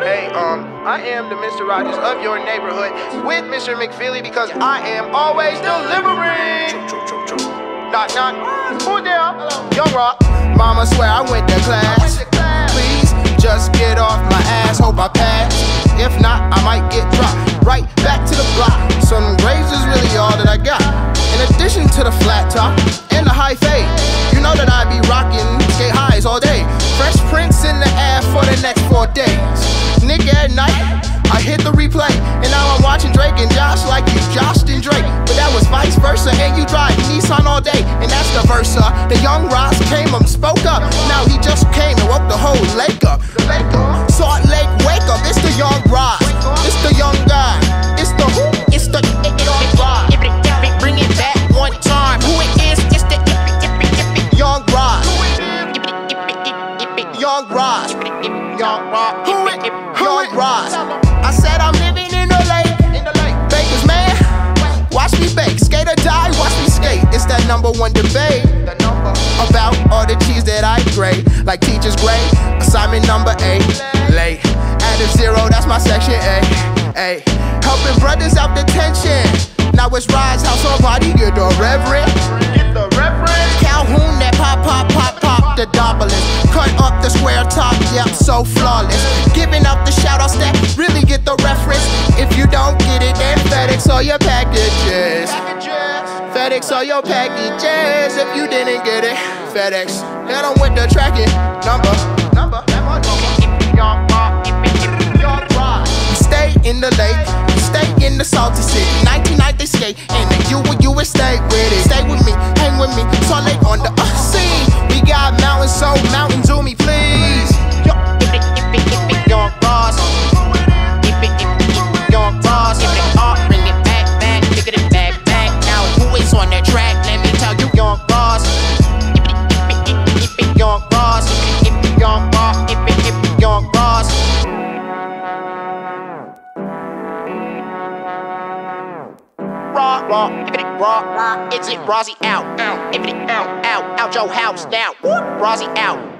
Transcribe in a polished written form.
Hey, I am the Mr. Rogers of your neighborhood with Mr. McFeely because I am always delivering. Knock, knock. Who there? Hello. Young Rock. Mama swear I went to class. Please just get off my ass. Hope I pass. If not, I might get dropped right back to the block. Some grades is really all that I got. In addition to the flat top and the high fade, you know that I be rocking skate highs all day. Fresh Prince in the air for the next 4 days. Nigga at night, I hit the replay, and now I'm watching Drake and Josh like you joshed and Drake. But that was vice versa, and you drive Nissan all day, and that's the versa. The young Rahz came spoke up. Now he just came and woke the whole lake up. Salt Lake, wake up, it's the young Rahz. It's the young guy. It's the who? It's the young Rahz. Bring it back one time. Who it is? It's the young Rahz. Young Rahz. Young Rahz. Who it? Young Rahz. I said I'm living in the lake. Bakers, man, watch me bake. Skate or die, watch me skate. It's that #1 debate about all the cheese that I grade. Like teachers grade, assignment number 8. Late, add a 0, that's my section A. Helping brothers out detention. Now it's Rahz house on body, get the reverend. Calhoun, that pop, the Doubleist. Cut up the square top, yep, so flawless. Giving up the shout-outs that really get the reference. If you don't get it, then FedEx all your packages. FedEx all your packages. If you didn't get it, FedEx. Hit on with the tracking number. We stay in the lake, we stay in the salty city. 1990 they skate, and then you would stay with it. Stay with me, hang with me, so late on the scene. We got mountains, so mountain to me, please. Young Rahz. Young Rahz. Bring it back, look at it back. Now who is on that track? Let me tell you, young Rahz. Young Rahz. Young Rahz. Young Rahz. Raw, is it Rozzy out? Out your house now. Rozzy out.